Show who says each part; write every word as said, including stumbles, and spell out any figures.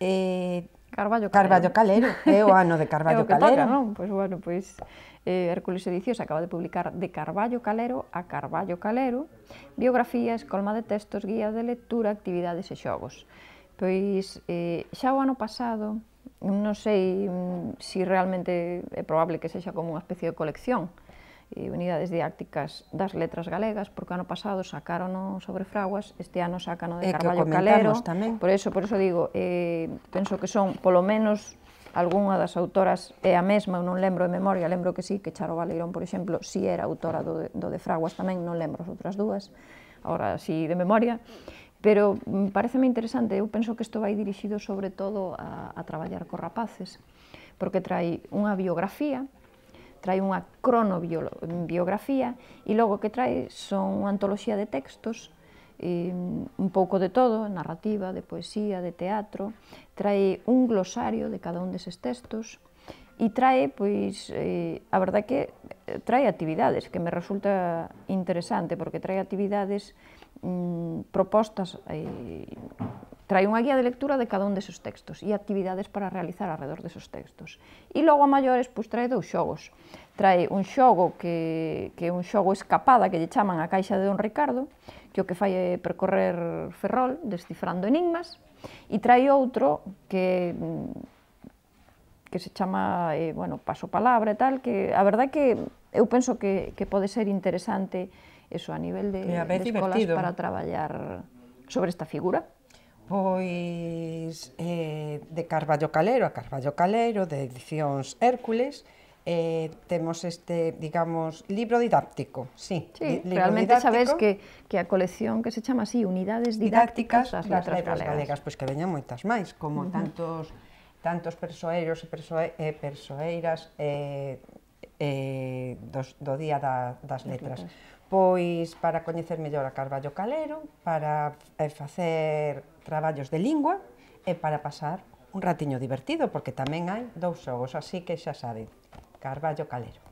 Speaker 1: Eh,
Speaker 2: Carballo Calero.
Speaker 1: Carballo Calero, é o ano de Carballo Calero.
Speaker 2: É o que toca, non? Pois, bueno, pois, eh, Hércules Edicións acaba de publicar De Carballo Calero a Carballo Calero, biografía, escolma de textos, guía de lectura, actividades e xogos. Pois, eh, xa o ano pasado, non sei mm, si realmente é probable que sexa como unha especie de colección, e unidades didácticas das letras galegas, porque ano pasado sacaron sobre fraguas, este ano sacan de Carballo Calero,
Speaker 1: tamén.
Speaker 2: por eso, por eso digo, eh, penso que son, polo menos, algunha das autoras é a mesma, eu non lembro de memoria, lembro que sí, que Charo Baleirón, por exemplo, si era autora do de, do de fraguas tamén, non lembro as outras dúas, agora si de memoria, pero pareceme interesante, eu penso que isto vai dirixido sobre todo a, a traballar cos rapaces, porque trai unha biografía, trae unha cronobiografía e logo que trae son unha antoloxía de textos, eh, un pouco de todo, narrativa, de poesía, de teatro, trae un glosario de cada un deses textos e trae, pois, eh, a verdade que trae actividades que me resulta interesante porque trae actividades mm, propostas, eh, trae unha guía de lectura de cada un deses textos e actividades para realizar alrededor deses textos. E logo a maiores, pois, trae dous xogos. Trae un xogo que, que é un xogo escapada que lle chaman a Caixa de Don Ricardo, que o que fai é percorrer Ferrol descifrando enigmas, e trae outro que que se chama, eh, bueno, Paso Palabra e tal, que a verdade que eu penso que, que pode ser interesante eso a nivel de, de escolas para traballar sobre esta figura.
Speaker 1: Pois, eh, de Carballo Calero a Carballo Calero, de Edicións Hércules, eh, temos este, digamos, libro didáctico, sí.
Speaker 2: Sí,
Speaker 1: li,
Speaker 2: realmente
Speaker 1: didáctico,
Speaker 2: sabes que, que a colección que se chama así, Unidades Didácticas das Letras, letras Galegas.
Speaker 1: galegas. Pois que veñan moitas máis, como uh -huh. tantos, tantos persoeiros e persoe, eh, persoeiras eh, eh, dos, do Día da, das Letras. letras. Pois para coñecer mellor a Carballo Calero, para eh, facer traballos de lingua e para pasar un ratiño divertido, porque tamén hai dous xogos, así que xa saben, Carballo Calero.